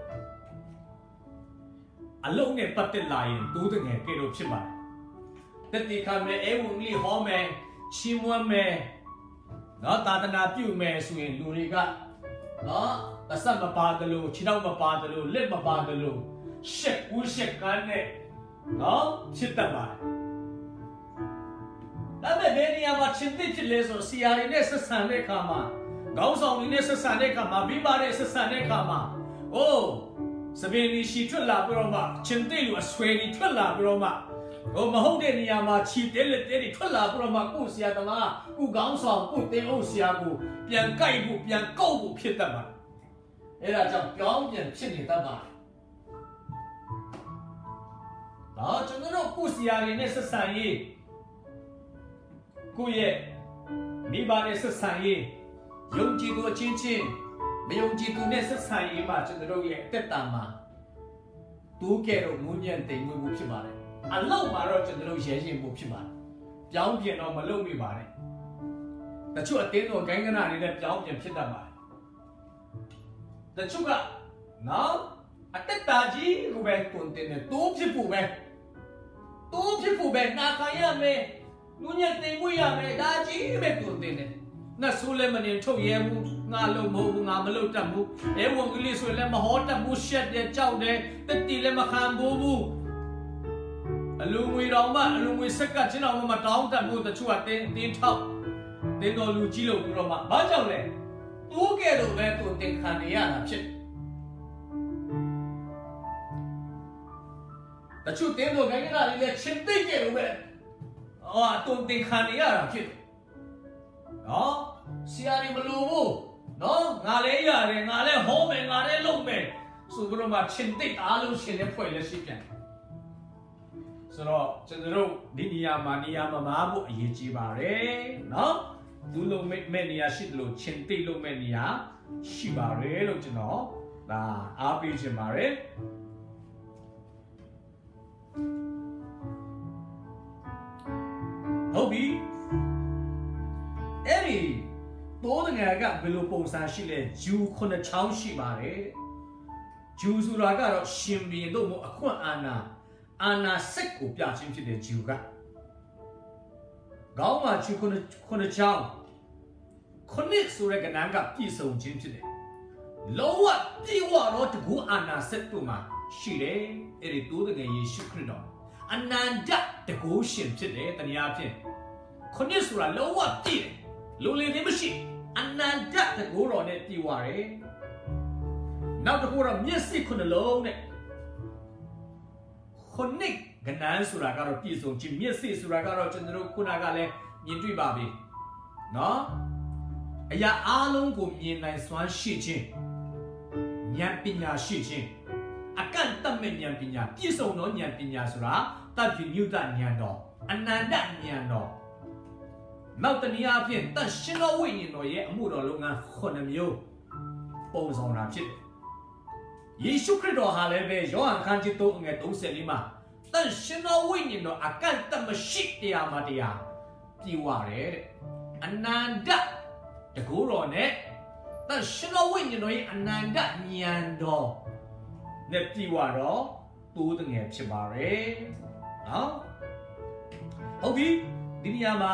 အလုံးနဲ့ပတ်သက်လာရင်တိုးတငယ်ကဲ့သို့ဖြစ်ပါတယ်။တတိခါမဲ့အဲဝံလေးဟောမယ်ချီးမွမ်းမယ်နော်သာသနာပြုမယ်ဆိုရင်လူတွေကနော်အစမပါတယ်လို့ခြေထောက်မပါတယ်လို့လက်မပါတယ်လို့ရှက်ဦးရှက်ကန်းနဲ့နော်ဖြစ်တတ်ပါတယ်ဒါပေမဲ့ဘယ်နေရာမှာချင်းသိဖြစ်လဲဆိုဆရာတွေနဲ့ဆက်ဆံတဲ့အခါမှာခေါင်းဆောင်တွေနဲ့ဆက်ဆံတဲ့အခါမှာပြီးပါတယ်ဆက်ဆံတဲ့အခါမှာအိုးစပင်းကြီးရှိထွက်လာပြီးတော့မှချင်းသိလို့အဆွဲကြီးထွက်လာပြီးတော့မှဟိုမဟုတ်တဲ့နေရာမှာခြေတဲလက်တဲတွေထွက်လာပြီးတော့မှကိုယ်ဆရာသမားကိုခေါင်းဆောင်ကိုတင်အုပ်ဆရာကိုပြန်ကြိုက်ဖို့ပြန်ကောက်ဖို့ဖြစ်တတ်ပါတယ်အဲ့ဒါကြောင့်ပြောင်းပြန်ဖြစ်နေတတ်ပါတယ်ကိုစီယာတွေနဲ့ဆက်ဆံရေးကိုရဲ့မိဘနဲ့ဆက်ဆံရေးယုံကြည်သူအချင်းချင်းမယုံကြည်သူနဲ့ဆက်ဆံရေးမှာကျွန်တော်တို့ရဲ့အသက်တာမှာတိုးကဲတော့ငုံညံ့တိမ်ငွေမှုဖြစ်ပါတယ်အလောက်မှာတော့ကျွန်တော်တို့ရဲရင်မှုဖြစ်ပါတယ်ပြောင်းပြန်တော့မလုပ်မိပါနဲ့တချို့အတင်းတော်ဂိုင်းကနာတွေနဲ့ပြောင်းပြန်ဖြစ်တတ်ပါတယ်တချို့ကနော်အတက်တာကြီးကိုပဲတွန်တင်တယ်တိုးဖြစ်ဖို့ပဲနာခံရမယ်လူညက်တင်မှုရမယ်ဒါကြီးပဲတွန်တင်တယ်နှဆိုးလည်းမနေထုတ်ရဲဘူးငါလုံးမဟုတ်ဘူးငါမလုပ်တတ်ဘူးအဲဝန်ကလေးဆိုလည်းမဟောတတ်ဘူးရှက်တယ်ကြောက်တယ်တက်တီလည်းမခံဘူးအလူငွေတော်မှအလူငွေဆက်ကချင်းတော်မှမတောင်းတတ်ဘူးတချို့ကတင်းထောက်တင်းတော်လူကြီးလို့ပြောတော့မှဘာကြောင့်လဲတိုးကဲတော့ပဲတွန်တင်ခံရတာဖြစ်တချို့တင်းတို့ခိုင်းတာလေးလည်းချင်းသိကြလို့ပဲတွန်တင်ခံရတာဖြစ်နော်ဆရာကြီးမလိုဘူးနော်ငါလည်းရတယ်ငါလည်းဟောမယ်ငါလည်းလုပ်မယ်ဆိုပြီးတော့မှချင်းသိအားလုံးရှင်တဲ့ဖွဲ့လည်းရှိပြန်ဆိုတော့ကျွန်တော်တို့ဒီနေရာမှာနေရာမမားဖို့အရေးကြီးပါတယ်နော်လူလုံးမဲ့နေရာရှိတယ်လို့ချင်းသိလို့မဲ့နေရာရှိပါတယ်လို့ကျွန်တော်ဒါအားပေးချင်ပါတယ်ဟုတ်ပြီအဲ့ဒီတိုးတငယ်ကဘယ်လိုပုံစံရှိလဲဂျူ9ချောင်းရှိပါတယ်ဂျူဆိုတာကတော့ရှင်ဘီတို့မို့အခွင့်အာဏာစက်ကိုပြချင်းဖြစ်တဲ့ဂျူကခေါင်းမှာဂျူ9ချောင်း9ဆိုတဲ့ကဏ္ဍကပြည့်စုံခြင်းဖြစ်တယ်လောကပြေဝတော့တကူအာဏာစက်တို့မှာရှိတယ်အဲ့ဒီတိုးတငယ်ယေရှုခရစ်တော်အနန္တတကူရှင်ဖြစ်တယ်တနည်းအားဖြင့်9ဆိုတာလောကပြည့်တယ်လူလေးတွေမရှိအနန္တတကူတော်နဲ့ပြေဝတယ်နောက်တစ်ခုတော့မျက်စိ9လုံးနဲ့9ကဏ္ဍဆိုတာကတော့ပြည့်စုံခြင်းမျက်စိဆိုတာကတော့ကျွန်တော်တို့ခုနကလည်းမြင်တွေ့ပါပြီနော်အရာအလုံးကိုမြင်နိုင်စွမ်းရှိခြင်းဉာဏ်ပညာရှိခြင်းအကန့်တမဲ့ဉာဏ်ပညာပြည့်စုံသောဉာဏ်ပညာဆိုတာတပ်ပြညုတဉာဏ်တော်အနန္တဉာဏ်တော်နောက်တနည်းအားဖြင့်တန်ရှင်တော်ဝိညာဉ်တော်ရဲ့အမှုတော်လုပ်ငန်း9မျိုးပုံဆောင်တာဖြစ်တယ်ယေရှုခရစ်တော်ဟာလည်းပဲယောဟန်ခန်းကြီး3ငယ်34မှာတန်ရှင်တော်ဝိညာဉ်တော်အကန့်တမရှိတရားမှတရားပြည့်ဝတယ်တဲ့အနန္တတကူတော်နဲ့တန်ရှင်တော်ဝိညာဉ်တော်ရဲ့အနန္တဉာဏ်တော်နဲ့ပြည့်ဝတော့တိုးတငယ်ဖြစ်ပါတယ်နော်ဟုတ်ပြီဒီနေရာမှာ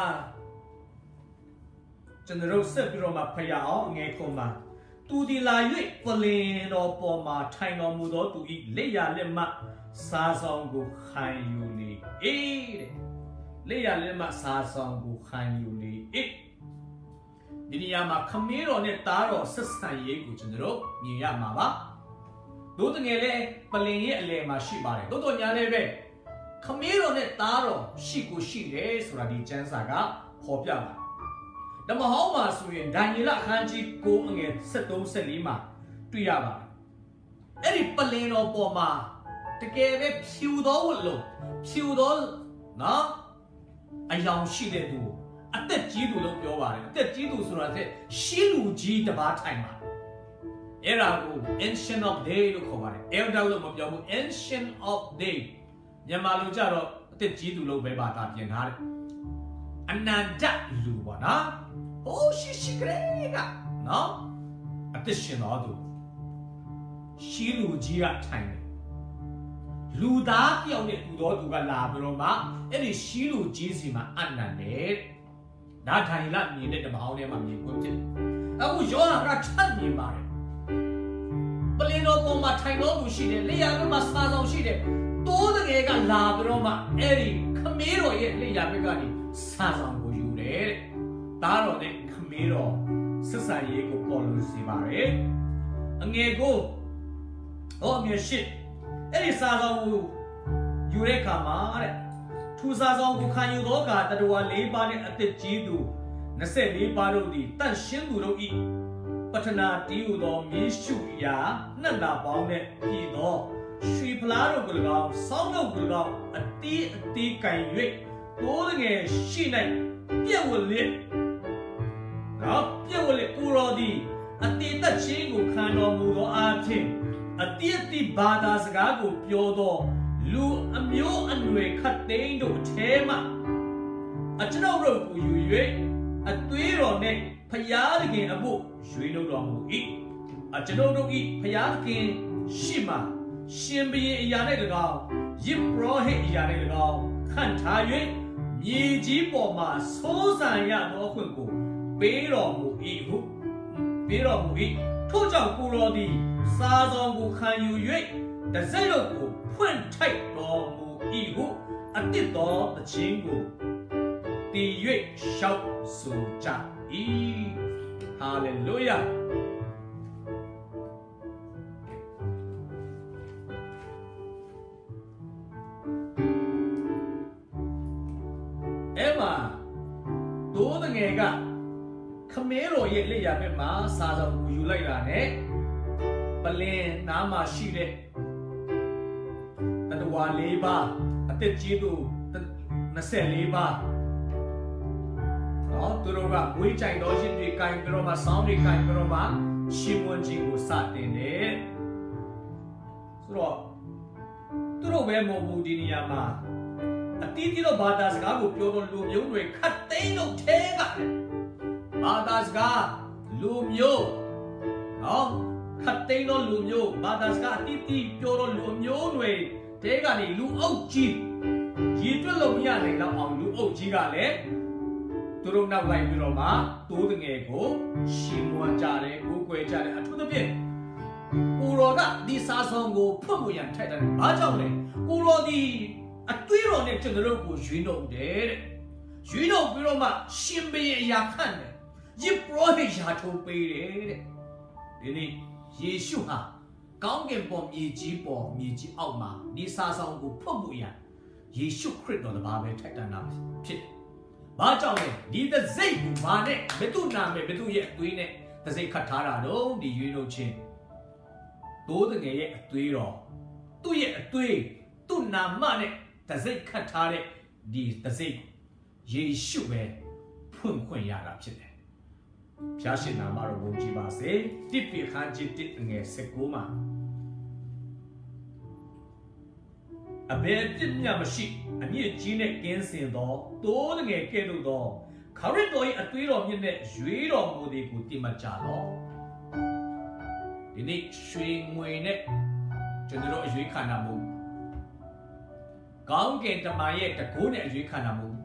ကျွန်တော်တို့ဆက်ပြီးတော့မှဖျားအောင်ငယ်ခုံမှာသူဒီလာ၍ပလင်တော်ပေါ်မှာထိုင်တော်မူသောသူ၏လက်ရလက်မှစားဆောင်ကိုခံယူလေအေးတဲ့လက်ရလက်မှစားဆောင်ကိုခံယူလေအေးဒီနေရာမှာခမည်းတော်နဲ့သားတော်ဆက်ဆံရေးကိုကျွန်တော်တို့မြင်ရမှာပါတို့တငယ်လေးပလင်ရဲ့အလယ်မှာရှိပါတယ်တို့တော်ညာလေးပဲခမည်းတော်နဲ့သားတော်ရှိကိုရှိတယ်ဆိုတာဒီကျမ်းစာကဖော်ပြပါတယ်ဓမ္မဟောင်းမှာဆိုရင်ဒံယေလအခန်းကြီး9အငယ်73-74မှာတွေ့ရပါတယ်အဲ့ဒီပလင်တော်ပေါ်မှာတကယ်ပဲဖြူသောဝတ်လုံးဖြူသောနော်အယောင်ရှိတဲ့သူအသက်ကြီးသူလို့ပြောပါတယ်အသက်ကြီးသူဆိုတာတဲ့ရှီလူကြီးတစ်ပါးထိုင်မှာအဲ့ဒါကို ancient of day လို့ခေါ်ပါတယ် elder လို့မပြောဘူး ancient of day မြန်မာလိုကြတော့အသက်ကြီးသူလို့ပဲပါတာပြင်ထားတယ်အနန္တလူပါနော်ဟိုးရှိကလေးကနော်အသက်ရှင်တော်သူရှီလူကြီးကထိုင်တယ်လူသားပြောင်းတဲ့သူတော်သူကလာပြီးတော့မှအဲ့ဒီရှီလူကြီးစီမှာအနန္တယ်ဒါထိုင်လာမြင်တဲ့ဓမ္မဟောင်းထဲမှာမြင်ခွင့်ဖြစ်တယ်အခုယောဟန်ကထပ်မြင်ပါတယ်ပလင်တော်ပေါ်မှာထိုင်တော်သူရှိတယ်လက်ရဘက်မှာစားဆောင်ရှိတယ်တိုးတကယ်ကလာပြီးတော့မှအဲ့ဒီခမေးတော်ရဲ့လက်ရဘက်ကနေစားဆောင်ကိုယူတယ်တဲ့သားတော်နဲ့ခမေးတော်ဆက်ဆံရေးကိုပေါ်လို့စီပါတယ်အငယ်ကိုအငယ်ရှိအဲ့ဒီစားဆောင်ကိုယူတဲ့အခါမှာတဲ့ထူစားဆောင်ကိုခံယူသောအခါတတဝါ၄ပါးနဲ့အသက်ကြီးသူ24ပါးတို့သည်တန့်ရှင်းသူတို့၏ပထနာတီးဟူသောမြေရှုရာနှံ့တာပေါင်းနဲ့ပြည်သော水普拉罗古高，上头古高，地干月，多的个西内别无力，啊，别无力古罗的，地的亲古看到木头阿听，地巴达是个古标到，路苗瑞看顶到车嘛，知道罗古有月，对罗呢，พยาธิกินอบุช่วยโนดอมูอีจะโนดอีพยาธิกินชิมาชิมบีอียาในตะกาวยิบโรหิอียาในตะกาวขันทายุมีจีปอมาโซสันยาโนขุนกูเปรอมูอีหุเปรอมูอีทุกเจ้ากูรอดีซาซองกูขันอยู่ยุแต่ใจโลกูพุ่นไทยรอมูอีหุติดต่อตะชิงกูตียุชาวสุจา哈利路亚！嘛，多的那个，看没罗也来呀，别嘛，啥子无有来了呢？不然那么细嘞，那都话来吧，得记住，那些来吧。သူတို့ကဝေးကြိုင်တော်ရှင်တွေကင်ပြီးတော့မှဆောင်းတွေကင်ပြီးတော့မှရှင်ဝန်ကြီးကိုစတင်တယ်ဆိုတော့သူတို့ပဲမဟုတ်ဘူးဒီနေရာမှာအတီးတီးတော့ဘာသာစကားကိုပြောတော့လူမျိုးတွေခတ်သိမ်းတော့ထဲကဘာသာစကားလူမျိုးနော်ခတ်သိမ်းတော့လူမျိုးဘာသာစကားအတီးတီးပြောတော့လူမျိုးတွေတဲကနေလူအုပ်ကြီးရည်တွက်လို့မရနိုင်တော့အောင်လူအုပ်ကြီးကလည်းသူတို့နောက်လိုက်ပြီးတော့မှတိုးတငယ်ကိုရှင်းမွန်ကြတယ်ကိုယ်ွယ်ကြတယ်အထူးသဖြင့်ကိုရောကဒီစာဆောင်ကိုဖွင့်ဖို့ရန်ထိုက်တယ်ဘာကြောင့်လဲကိုရောဒီအတွေးတော်နဲ့ကျွန်တော်တို့ကိုရွေးနှုတ်တယ်တဲ့ရွေးနှုတ်ပြီးတော့မှရှင်ဘရင်အရာခန့်တယ်ယစ်ပရောဟိတ်ရာထိုးပေးတယ်တဲ့ဒီနေ့ယေရှုဟာကောင်းကင်ပေါ်မြေကြီးအောက်မှာဒီစာဆောင်ကိုဖွင့်ဖို့ရန်ယေရှုခရစ်တော်တပါးပဲထိုက်တန်တာဖြစ်တယ်ဘာကြောင့်လဲဒီသစိတ်ကိုမာနဲ့ဘယ်သူနာမယ်ဘယ်သူရဲ့အသွေးနဲ့သစိတ်ခတ်ထားတာတော့ဒီရွေးလို့ချင်းတိုးတငယ်ရဲ့အသွေးတော်သူ့ရဲ့အသွေးသူ့နာမနဲ့သစိတ်ခတ်ထားတဲ့ဒီသစိတ်ယေရှုပဲဖွင့်ခွင့်ရတာဖြစ်တယ်ဖျားရှင်နာမတော်ကိုကြည်ပါစေတိပိခန်းจิต1ငယ်19မှာအဘယ်ပြစ်မြတ်မရှိအမြင့်ကြီးနဲ့ကင်းစင်သောတိုးတငယ်ကဲ့သို့သောခရစ်တော်၏အသွေးတော်မြင့်နဲ့ရွေးတော်မူသည်ကိုသိမှတ်ကြလောဒီနေ့ရွှေငွေနဲ့ကျွန်တော်တို့အရွေးခံတာမဟုတ်ကောင်းကင်တမန်ရဲ့တကိုးနဲ့အရွေးခံတာမဟုတ်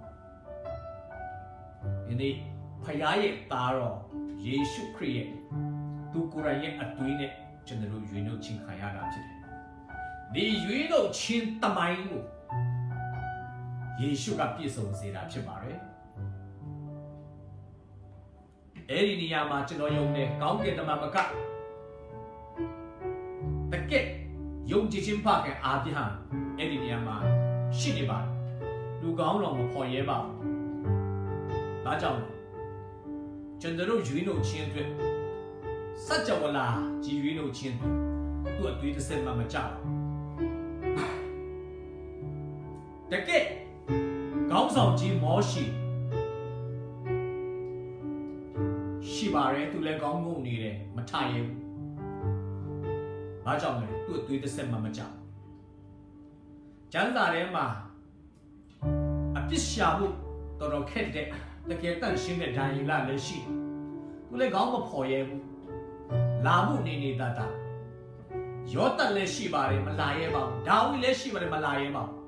ဒီနေ့ဖခင်ရဲ့သားတော်ယေရှုခရစ်ရဲ့သူကိုယ်တိုင်ရဲ့အသွေးနဲ့ကျွန်တော်တို့ရွေးနှုတ်ခြင်းခံရတာဖြစ်တယ်ဒီရွေးနှုတ်ခြင်းတမန်ကိုယေရှုကပြည့်စုံစေတာဖြစ်ပါတယ်အဲ့ဒီနေရာမှာကျွန်တော်ယုံတယ်ကောင်းကင်တမန်မကတကယ်ယုံကြည်ခြင်းဖခင်အာဗြဟံအဲ့ဒီနေရာမှာရှိနေပါလူကောင်းတော်မဖော်ရဲပါဘူးဒါကြောင့်ကျွန်တော်တို့ရွေးနှုတ်ခြင်းအတွက်စัจ java လာကြည်ရွေးနှုတ်ခြင်းသူ့အသွေးတစ်စက်မှမကြဘူးတကယ်ကောင်းဆောင်ကြီးမောရှိပါတယ်သူလည်းကောင်းငုံနေတယ်မထရဲဘူးဘာကြောင့်လဲသူ့အသွေးတစ်စက်မှမကြဘူးကျမ်းစာထဲမှာအပြစ်ရှာဖို့တော်တော်ခက်တဲ့တကယ်တန့်ရှင်းတဲ့ဒံယေလလည်းရှိတယ်သူလည်းကောင်းမဖော်ရဲဘူးလာမှုနေတတ်ယောသပ်လည်းရှိပါတယ်မလာရဲပါဘူးဒါဝိလည်းရှိပါတယ်မလာရဲပါဘူး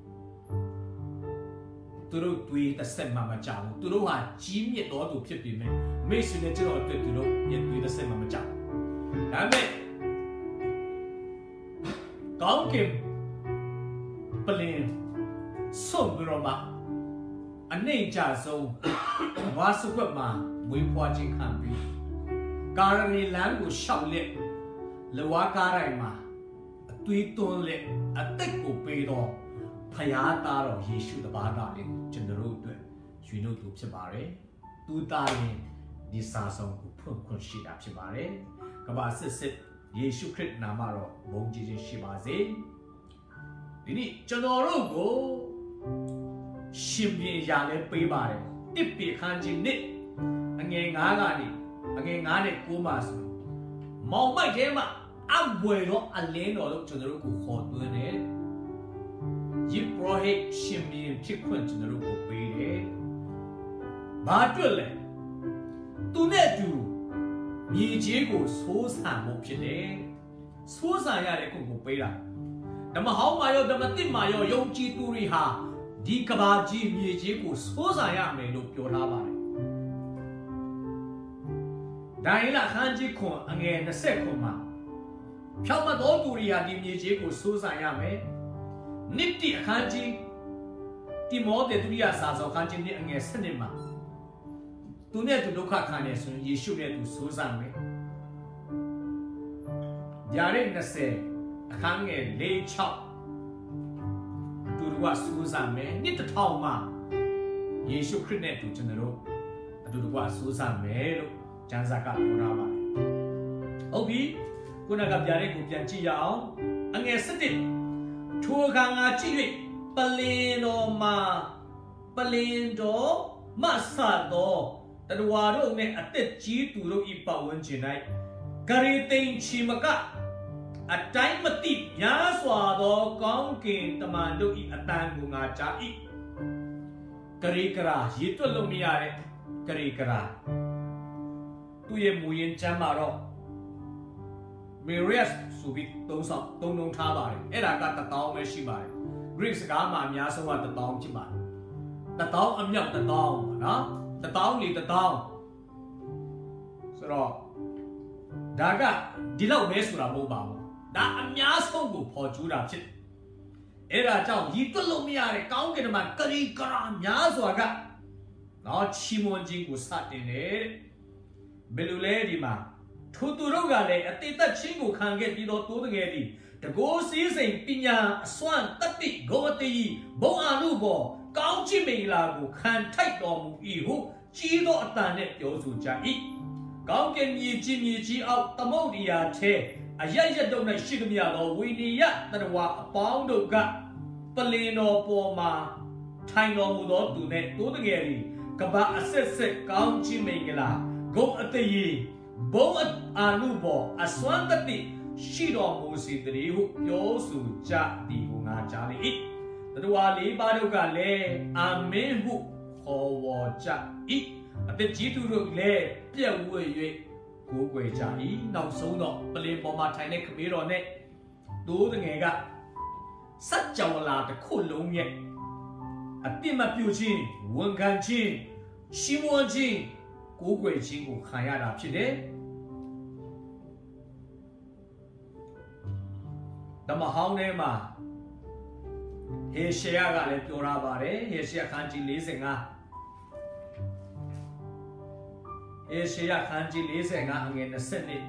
သူတို့တွေးတစ်ဆက်မှမကြဘူးသူတို့ဟာကြီးမြတ်တော်သူဖြစ်ပြီမဲ့မိတ်ဆွေနဲ့ကျွန်တော်အတွက်သူတို့ရဲ့တွေးတစ်ဆက်မှမကြဘူးဒါပေမဲ့ကောင်းကင်ပလင်ဆုံးပြီးတော့မှအနေကြဆုံးဝါစုခွက်မှာဝေးဖွားခြင်းခံပြီးကာရဏီလမ်းကိုရှောက်လက်လဝါကားတိုင်းမှာအသွေးသွန်းလက်အသက်ကိုပေးတော့ဖယားသားတော်ယေရှုတပါးကလည်းကျွန်တော်တို့အတွက်ရွေးနှုတ်သူဖြစ်ပါတယ်သူသားရင်ဒီစာဆောင်ကိုဖွင့်ခွင့်ရှိတာဖြစ်ပါတယ်ကမ္ဘာစစ် 예수 그리스도 나마로 몽지진 시바세 이니 저너로고 신비야레 빼바레 띠삐 칸진니 angé ngá này cú mà mong mấy thế mà ăn bùi đó ăn lên đó cho nó cũng khó tuổi này giúp pro hết xem miền thiết quân cho nó cũng bị đấy mà chuyện này tu này tu như chỉ có số sản một chuyện đấy số sản nhà này cũng bị là nhưng mà họ mà yo nhưng mà tin mà yo dùng chi tu đi ha đi cả ba chi như chỉ có số sản nhà mình được cho ra bài đại là khán giả con anh em nó sẽ con mà, theo mà đó tụi đi đi như thế của số sản nhà mấy, nít đi khán giả, đi mua để tụi đi sao sao khán giả đi anh em sẽ nên mà, tụi này tụi đâu khác khán giả số Giêsu này tụi số sản mấy, giờ này nó sẽ khán giả lấy chọc, tụi đâu số sản mấy, nít thao mà, Giêsu Christ này tụi chân đâu, tụi đâu số sản mấy đâu. Jangan zakat orang apa. Obi, kuna gặp jari ku pian chi yao. Anh nghe sedih. Chua kang a chi yui. Pelendo masa do. Tadwa do ne atet chi tu do ipa wen chi nai. Kari ting chi maka. Atai mati nya swa do kong kin taman do i atan bunga cha i. Kari kara yitu lo mi yare. Kari kara. Tuy mùi yên chăm mà rồi Mirias su bị tông nông tha bài ấy là cả tao mới xí bài Greek cả mà nhà sống là tao chỉ bài tao âm nhạc tao đó tao lì tao rồi đã cả đi lâu mấy số là mua bảo đã âm nhạc sống của phò chú đã chết ấy là cháu gì tuân lông nhà này cao cái mà cái nhà số cả nó chỉ muốn chính của sát thế này Belule di ma, thu đâu cả này, tết tất chính của khang ghét đi đó tu được nghe đi, để cố sĩ sinh pinya xoan tất bị gõ tì, bố anu bò, cao chi mình là của khang thay đó một ý hú, chỉ đó ta nè tiểu chủ cha ý, cao cái nhị chi ao tâm mâu đi à thế, ya đâu này xí cái nhà đó vui đi ya, ta nói bao đâu cả, pelino po mà, thay đó một đó tu nè tu được nghe đi, các bạn sẽ cao chi mình là Go at the ye, bo at anubo, a swan that the shido musi the who yosu cha di hunga chali. The wali baduga le, a men who ho cha eat. At the jitu le, pia way, go way cha e, now so not, believe Boma Tine Camiro net. Do the nega. Such a la the cool long yet. A tima puchin, one can chin, she won't chin. Cố quỷ chính của khai ra đạp chứ đấy đó mà hông này mà hệ xe gà lên tiêu ra bà đấy hệ xe khán chí lý sinh à hệ xe khán chí lý sinh à anh nghe nó sinh đi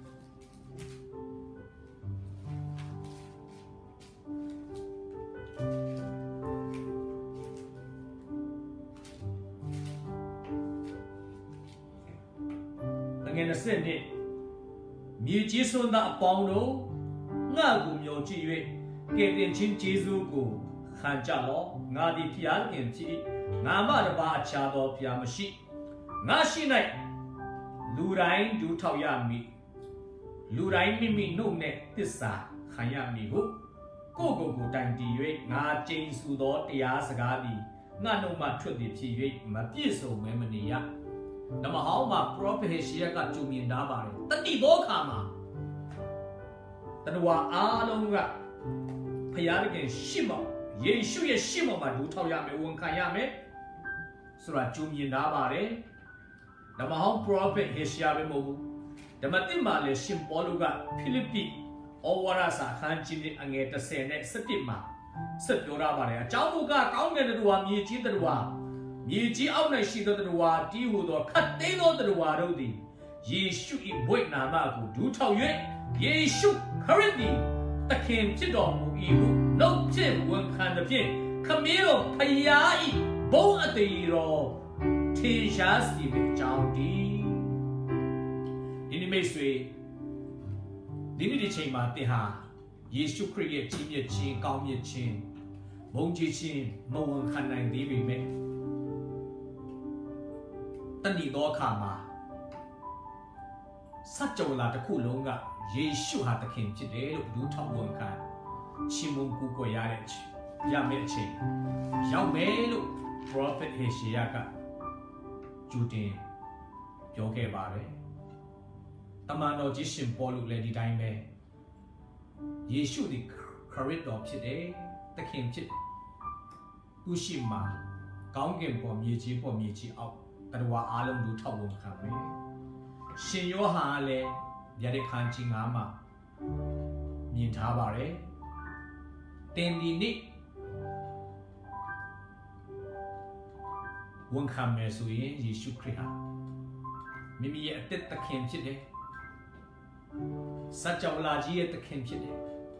nghe nó xem đi, miếng chỉ xuân đã bao lâu, ngã cũng nhiều chỉ vậy, cái tiền chính chỉ dù cũng khăn trả lo, ngã đi phía tiền chỉ, ngã mà đã ba trả đó phía mà xí, ngã xí này, lù rai du thao ya mi, lù rai mi nông nè tít sa, khai ya mi hú, cô đánh đi vậy, ngã trên số đó thì á sạc đi, ngã nông mà thuận đi phía vậy, mà biết số mấy mình đi ya. Nama hao ma prophet Hesea ka chumin da ba re tati bo kha ma tanwa a long ga phaya de shim ma Yesu ye shim ma du thao ya me won khan ya me so ra chumin da ba re nama hao prophet Hesea be mo bu dama tin ma le shim Paul ga Philippi awara sa khan chin ni ange 10နဲ့17မှာဆက်ပြောတာပါတယ်အကြောင်းမူကကောင်းကင်တော်မြေကြီးတော်မြေကြီးအောက်၌ရှိသောတော်တီးဟူသောခတ်သိမ်းသောတော်တို့သည်ယေရှု၏ဘွဲ့နာမကိုဒူးထောက်၍ယေရှုခရစ်သည်သခင်ဖြစ်တော်မူ၏ဟုနှုတ်ဖြင့်ဝန်ခံသဖြင့်ခမည်းတော်ဖယား၏ဘုန်းအသရေတော်ထင်ရှားစေတဲ့အကြောင်းတည်းဒီနေ့မိတ်ဆွေဒီနေ့ဒီချိန်မှာသင်ဟာယေရှုခရစ်ရဲ့ကြီးမြတ်ခြင်းကောင်းမြတ်ခြင်းဘုန်းကြီးခြင်းမဝန်ခံနိုင်သေးပေမဲ့တဏှိသောအခါမှာစัจ java လာတစ်ခုလုံးကယေရှုဟာသခင်ဖြစ်တယ်လို့လူထောက်ဝန်ခံချီးမွမ်းကူးကွယ်ရတဲ့အချိန်ရမယ့်အချိန်ရောက်မယ်လို့ prophet Hosea ကကြိုတင်ပြောခဲ့ပါတယ်တမန်တော်ကြီးရှင်ပေါလုလည်းဒီတိုင်းပဲယေရှုသည်ခရစ်တော်ဖြစ်တယ်သခင်ဖြစ်တယ်သူရှိမှကောင်းကင်ပေါ်မြေကြီးပေါ်မြေကြီးအောက်တရားအားလုံးလူထောက်ဝန်ခံမယ်ရှင်ယောဟန်လည်းဗျာဒိတ်ခန်းကြီး9မှာမြင်ထားပါတယ်တင်ဒီနေ့ဝန်ခံမယ်ဆိုရင်ယေရှုခရစ်ဟာမိမိရဲ့အသက်သခင်ဖြစ်တယ်စัจ java လာကြီးရဲ့သခင်ဖြစ်တယ်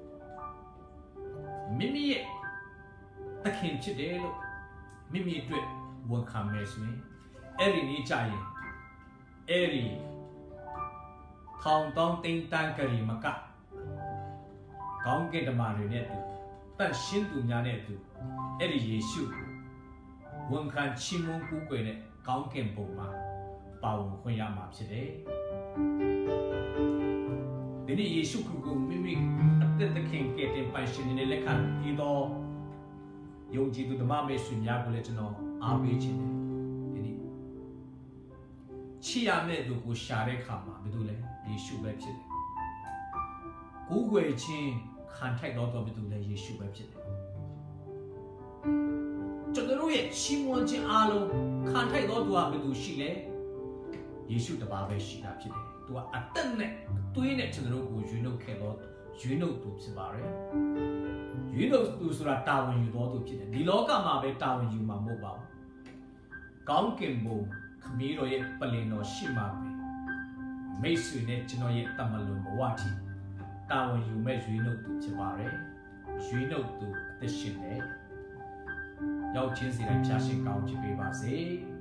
မိမိရဲ့သခင်ဖြစ်တယ်လို့မိမိအတွက်ဝန်ခံမယ်ဆိုရင်အဲ့ဒီနေ့ကြရင်အဲ့ဒီထောင်တောင်းတိမ်တန်းကြရီမကကောင်းကင်ဓမ္မတွေနဲ့တူတန်ရှင်းသူများနဲ့တူအဲ့ဒီယေရှုဝန်ခံချီးမွမ်းကူးကွယ်တဲ့ကောင်းကင်ဘုံမှာပါဝင်ခွင့်ရမှာဖြစ်တယ်ဒီနေ့ယေရှုခရစ်ကိုမိမိအသက်သခင်ကယ်တင်ပိုင်ရှင်နေတဲ့လက်ခံပြီးတော့ယုံကြည်သူဓမ္မမိတ်ဆွေများကိုလည်းကျွန်တော်အားပေးခြင်းတယ်ဒီနေ့ချီရမယ့်သူကိုရှာတဲ့အခါမှာဘယ်သူလဲယေရှုပဲဖြစ်တယ်ကိုးကွယ်ခြင်းခံထိုက်တော့ဘယ်သူလဲယေရှုပဲဖြစ်တယ်ကျွန်တော်ရဲ့ချီးမွမ်းခြင်းအားလုံးခံထိုက်တော့သူကဘယ်သူရှိလဲယေရှုတပါးပဲရှိတာဖြစ်တယ်သူကအသက်နဲ့အသွေးနဲ့ကျွန်တော်တို့ကိုရွေးနှုတ်ခဲ့တော့ရွေးနှုတ်သူဖြစ်ပါတယ်ရွေးနှုတ်သူဆိုတာတာဝန်ယူတော်သူဖြစ်တယ်ဒီလောကမှာပဲတာဝန်ယူမှာမဟုတ်ပါဘူးကောင်းကင်ဘုံခမည်းတော်ရဲ့ပလင်တော်ရှိမှာပဲမိတ်ဆွေနဲ့ကျွန်တော်ရဲ့တမန်တော်ဘဝတိတာဝန်ယူမဲ့ရွေးနှုတ်သူဖြစ်ပါတယ်ရွေးနှုတ်သူအသက်ရှင်တယ်ရောက်ချင်းစီတိုင်းဖြာရှင်ကောင်းချပေးပါစေ